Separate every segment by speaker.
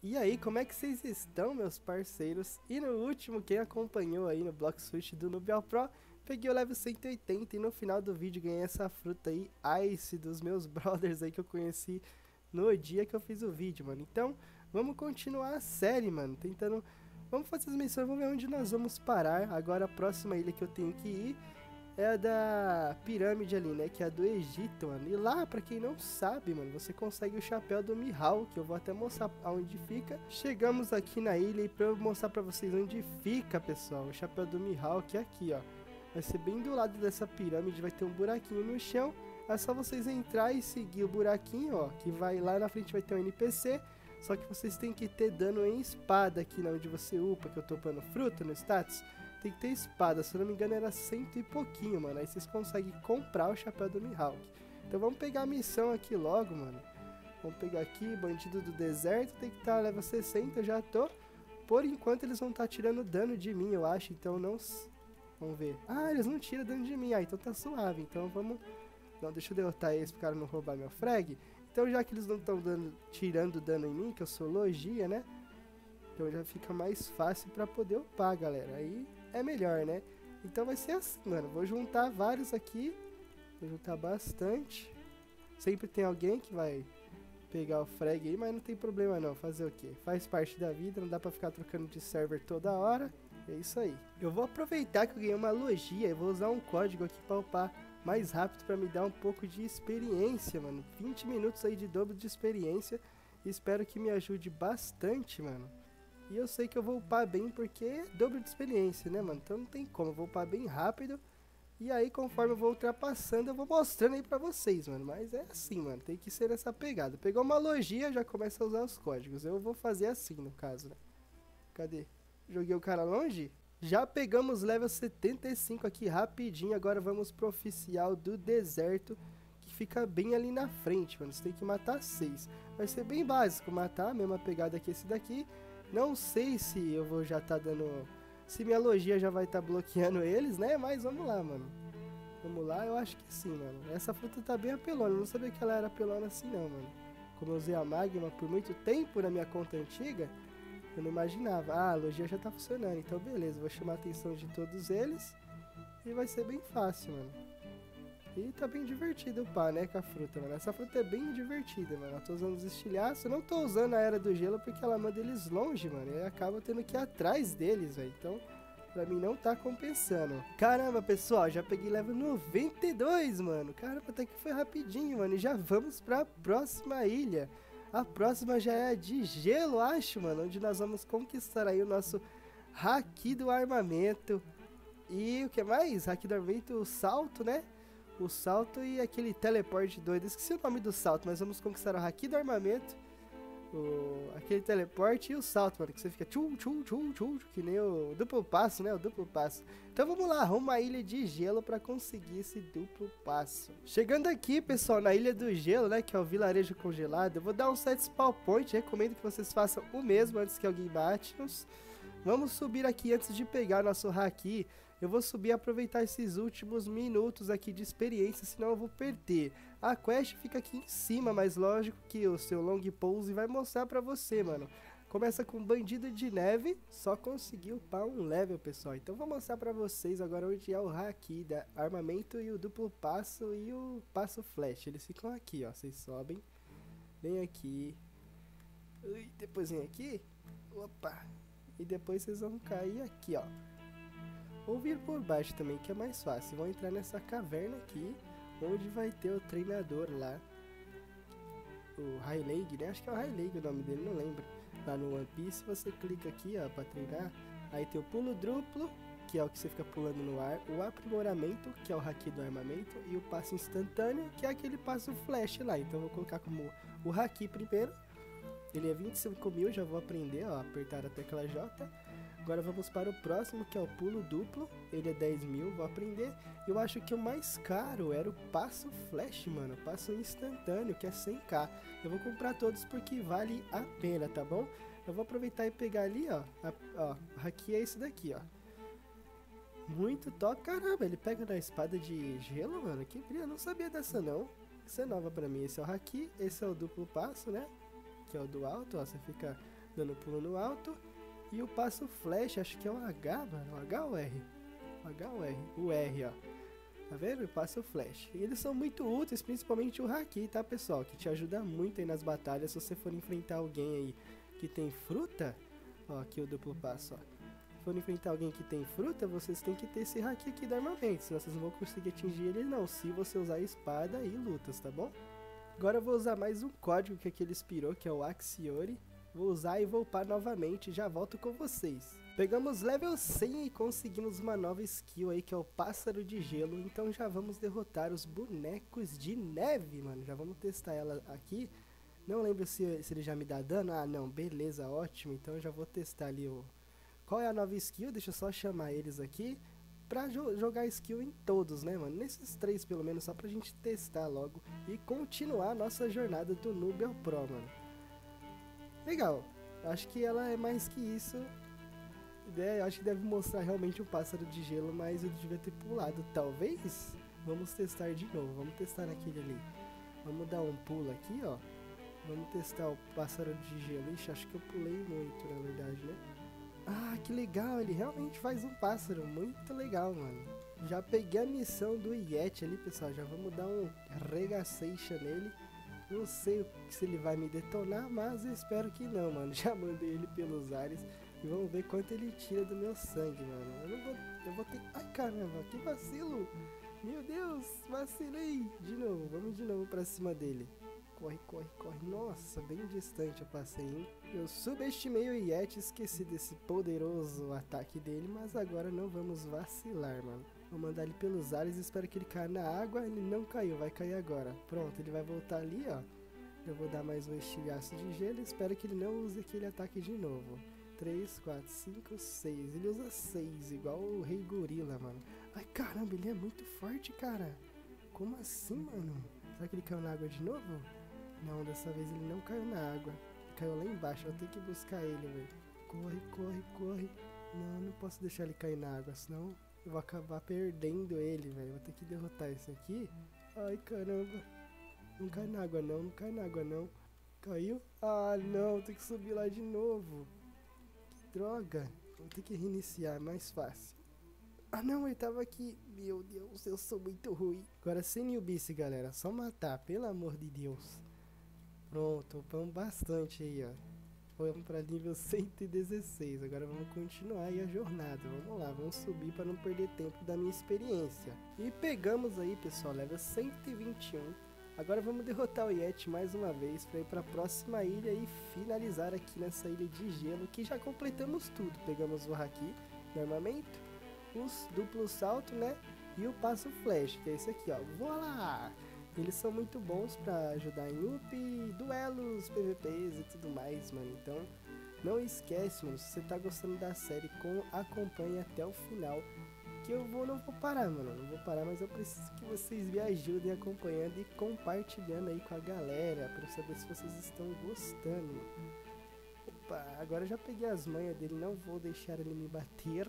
Speaker 1: E aí, como é que vocês estão, meus parceiros? E no último, quem acompanhou aí no Block Switch do Nubial Pro, peguei o level 180 e no final do vídeo ganhei essa fruta aí, Ice, dos meus brothers aí que eu conheci no dia que eu fiz o vídeo, mano. Então, vamos continuar a série, mano, tentando... Vamos fazer as missões, vamos ver onde nós vamos parar. Agora a próxima ilha que eu tenho que ir é a da pirâmide ali, né? Que é a do Egito, mano. E lá, pra quem não sabe, mano, você consegue o chapéu do Mihawk, que eu vou até mostrar aonde fica. Chegamos aqui na ilha e pra eu mostrar pra vocês onde fica, pessoal, o chapéu do Mihawk é aqui, ó. Vai ser bem do lado dessa pirâmide, vai ter um buraquinho no chão. É só vocês entrar e seguir o buraquinho, ó, que vai lá na frente vai ter um NPC. Só que vocês têm que ter dano em espada aqui, onde você upa, que eu tô upando fruta no status. Tem que ter espada, se eu não me engano era 100 e pouquinho, mano. Aí vocês conseguem comprar o chapéu do Mihawk. Então vamos pegar a missão aqui logo, mano. Vamos pegar aqui, bandido do deserto, tem que estar level 60, eu já tô. Por enquanto eles vão estar tirando dano de mim, eu acho, então não... Vamos ver. Ah, eles não tiram dano de mim, então tá suave. Então vamos... Não, deixa eu derrotar eles pro cara não roubar meu frag. Então já que eles não estão tirando dano em mim, que eu sou logia, né? Então já fica mais fácil pra poder upar, galera. Aí é melhor, né? Então vai ser assim, mano. Vou juntar vários aqui. Vou juntar bastante. Sempre tem alguém que vai pegar o frag aí, mas não tem problema não. Fazer o quê? Faz parte da vida, não dá pra ficar trocando de server toda hora. É isso aí. Eu vou aproveitar que eu ganhei uma logia e vou usar um código aqui pra upar mais rápido pra me dar um pouco de experiência, mano. 20 minutos aí de dobro de experiência. Espero que me ajude bastante, mano. E eu sei que eu vou upar bem porque é dobro de experiência, né, mano? Então não tem como, eu vou upar bem rápido. E aí, conforme eu vou ultrapassando, eu vou mostrando aí pra vocês, mano. Mas é assim, mano, tem que ser essa pegada. Pegou uma logia, já começa a usar os códigos. Eu vou fazer assim, no caso, né? Cadê? Joguei o cara longe? Já pegamos level 75 aqui rapidinho. Agora vamos pro oficial do deserto, que fica bem ali na frente, mano. Você tem que matar 6. Vai ser bem básico, matar a mesma pegada que esse daqui. Não sei se eu vou já tá dando... Se minha logia já vai estar bloqueando eles, né? Mas vamos lá, mano. Vamos lá, eu acho que sim, mano. Essa fruta tá bem apelona. Eu não sabia que ela era apelona assim, não, mano. Como eu usei a Magma por muito tempo na minha conta antiga, eu não imaginava. Ah, a logia já tá funcionando. Então, beleza. Vou chamar a atenção de todos eles. E vai ser bem fácil, mano. E tá bem divertido upar, né, com a fruta, mano. Essa fruta é bem divertida, mano. Eu tô usando os estilhaços. Eu não tô usando a Era do Gelo porque ela manda eles longe, mano. E acaba tendo que ir atrás deles, velho. Então, pra mim não tá compensando. Caramba, pessoal, já peguei level 92, mano. Caramba, até que foi rapidinho, mano. E já vamos pra próxima ilha. A próxima já é a de gelo, acho, mano. Onde nós vamos conquistar aí o nosso Haki do Armamento. E o que mais? Haki do Armamento, o salto, né? O salto e aquele teleporte doido. Esqueci o nome do salto, mas vamos conquistar o Haki do Armamento. Aquele teleporte e o salto, mano. Que você fica tchum, tchum, tchum, tchum. Que nem o duplo passo, né? O duplo passo. Então vamos lá, rumo à ilha de gelo pra conseguir esse duplo passo. Chegando aqui, pessoal, na ilha do gelo, né? Que é o vilarejo congelado. Eu vou dar um set spawn point. Recomendo que vocês façam o mesmo antes que alguém bate-nos. Vamos subir aqui antes de pegar nosso Haki. Eu vou subir e aproveitar esses últimos minutos aqui de experiência, senão eu vou perder. A quest fica aqui em cima, mas lógico que o seu long pose vai mostrar pra você, mano. Começa com bandido de neve, só conseguiu upar um level, pessoal. Então vou mostrar pra vocês agora onde é o Haki da armamento e o duplo passo e o passo flash. Eles ficam aqui, ó, vocês sobem. Vem aqui. Ui, depois vem aqui. Opa. E depois vocês vão cair aqui, ó. Ou vir por baixo também, que é mais fácil. Vão entrar nessa caverna aqui, onde vai ter o treinador lá. O Hylague, né? Acho que é o Hylague o nome dele, não lembro. Lá no One Piece, você clica aqui, ó, pra treinar. Aí tem o pulo duplo, que é o que você fica pulando no ar. O aprimoramento, que é o Haki do armamento. E o passo instantâneo, que é aquele passo flash lá. Então eu vou colocar como o Haki primeiro. Ele é 25 mil, já vou aprender, ó, apertar a tecla J. Agora vamos para o próximo, que é o pulo duplo. Ele é 10 mil, vou aprender. Eu acho que o mais caro era o passo flash, mano. Passo instantâneo, que é 100k. Eu vou comprar todos porque vale a pena, tá bom? Eu vou aproveitar e pegar ali, ó. Aqui é esse daqui, ó. Muito top. Caramba, ele pega na espada de gelo, mano. Que brilho, eu não sabia dessa não. Isso é nova pra mim. Esse é o Haki, esse é o duplo passo, né? Que é o do alto, ó. Você fica dando pulo no alto. E o passo flash, acho que é o H, mano. O H ou R? O H ou R? O R, ó. Tá vendo? Eu passo o flash. E eles são muito úteis, principalmente o Haki, tá, pessoal? Que te ajuda muito aí nas batalhas. Se você for enfrentar alguém aí que tem fruta, ó, aqui o duplo passo, ó. Se for enfrentar alguém que tem fruta, vocês têm que ter esse Haki aqui da armamento, senão vocês não vão conseguir atingir ele não, se você usar a espada e lutas, tá bom? Agora eu vou usar mais um código que aquele expirou, que é o Axiori. Vou usar e vou upar novamente, já volto com vocês. Pegamos level 100 e conseguimos uma nova skill aí, que é o Pássaro de Gelo. Então já vamos derrotar os bonecos de neve, mano. Já vamos testar ela aqui. Não lembro se ele já me dá dano. Ah, não, beleza, ótimo. Então já vou testar ali o... Qual é a nova skill? Deixa eu só chamar eles aqui pra jogar skill em todos, né, mano? Nesses 3 pelo menos, só pra gente testar logo e continuar a nossa jornada do Noob ao Pro, mano. Legal, acho que ela é mais que isso. Eu acho que deve mostrar realmente um pássaro de gelo, mas eu devia ter pulado, talvez. Vamos testar de novo, vamos testar naquele ali. Vamos dar um pulo aqui, ó. Vamos testar o pássaro de gelo. Ixi, acho que eu pulei muito, na verdade, né? Ah, que legal, ele realmente faz um pássaro, muito legal, mano. Já peguei a missão do Yeti ali, pessoal, já vamos dar um regaceixa nele. Não sei se ele vai me detonar, mas eu espero que não, mano. Já mandei ele pelos ares e vamos ver quanto ele tira do meu sangue, mano. Eu vou ter... Ai, caramba, que vacilo. Meu Deus, vacilei. De novo, vamos de novo pra cima dele. Corre, corre, corre. Nossa, bem distante eu passei, hein? Eu subestimei o Yeti, esqueci desse poderoso ataque dele, mas agora não vamos vacilar, mano. Vou mandar ele pelos ares e espero que ele caia na água. Ele não caiu, vai cair agora. Pronto, ele vai voltar ali, ó. Eu vou dar mais um estilhaço de gelo e espero que ele não use aquele ataque de novo. 3, 4, 5, 6. Ele usa 6, igual o Rei Gorila, mano. Ai, caramba, ele é muito forte, cara. Como assim, mano? Será que ele caiu na água de novo? Não, dessa vez ele não caiu na água. Ele caiu lá embaixo, eu tenho que buscar ele, velho. Corre, corre, corre. Não posso deixar ele cair na água, senão eu vou acabar perdendo ele, velho. Vou ter que derrotar esse aqui. Ai, caramba. Não cai na água não, não cai na água não. Caiu? Ah, não, tem que subir lá de novo. Que droga. Vou ter que reiniciar, é mais fácil. Ah, não, ele tava aqui. Meu Deus, eu sou muito ruim. Agora sem newbice, galera. Só matar, pelo amor de Deus. Pronto, upamos bastante aí, ó. Vamos para nível 116, agora vamos continuar aí a jornada, vamos lá, vamos subir para não perder tempo da minha experiência. E pegamos aí, pessoal, level 121, agora vamos derrotar o Yeti mais uma vez para ir para a próxima ilha e finalizar aqui nessa ilha de gelo, que já completamos tudo. Pegamos o Haki no armamento, os duplo salto, né, e o passo flash, que é esse aqui, ó, voilá! Eles são muito bons pra ajudar em up, duelos, PVPs e tudo mais, mano. Então, não esquece, mano, se você tá gostando da série, acompanhe até o final. Que eu não vou parar, mano. Não vou parar, mas eu preciso que vocês me ajudem acompanhando e compartilhando aí com a galera, pra eu saber se vocês estão gostando. Opa, agora eu já peguei as manhas dele, não vou deixar ele me bater.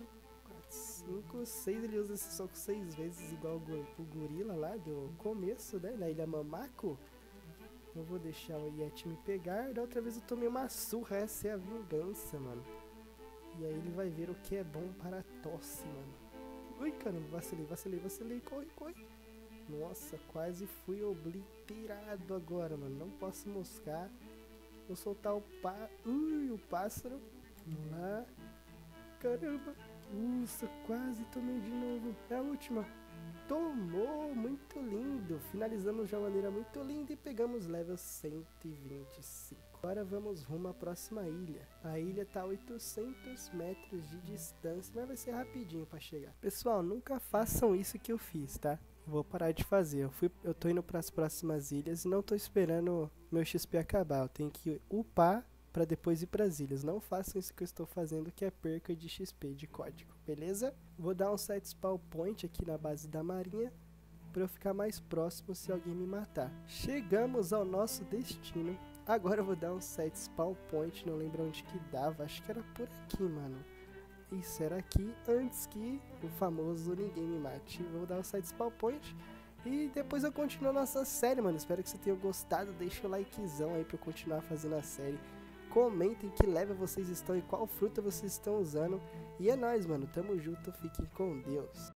Speaker 1: 5, 6, ele usa esse soco 6 vezes, igual o gorila lá do começo, né, na Ilha Mamako. Não vou deixar o Yeti me pegar. Da outra vez eu tomei uma surra, essa é a vingança, mano. E aí ele vai ver o que é bom para a tosse, mano. Ui, caramba, vacilei, corre, corre. Nossa, quase fui obliterado agora, mano, não posso moscar. Vou soltar o pássaro. Vamos lá. Caramba. Nossa, quase tomei de novo. É a última. Tomou, muito lindo. Finalizamos de uma maneira muito linda e pegamos level 125. Agora vamos rumo à próxima ilha. A ilha tá a 800 metros de distância, mas vai ser rapidinho pra chegar. Pessoal, nunca façam isso que eu fiz, tá? Vou parar de fazer. Eu tô indo pras próximas ilhas e não tô esperando meu XP acabar. Eu tenho que upar para depois ir para as ilhas. Não façam isso que eu estou fazendo, que é perca de XP, de código, beleza? Vou dar um set spawn point aqui na base da marinha, para eu ficar mais próximo se alguém me matar. Chegamos ao nosso destino. Agora eu vou dar um set spawn point, não lembro onde que dava, acho que era por aqui, mano. Isso, era aqui, antes que o famoso ninguém me mate. Vou dar um set spawn point e depois eu continuo a nossa série, mano. Espero que você tenha gostado, deixa o likezão aí para eu continuar fazendo a série. comentem que level vocês estão e qual fruta vocês estão usando. E é nóis, mano, tamo junto, fiquem com Deus.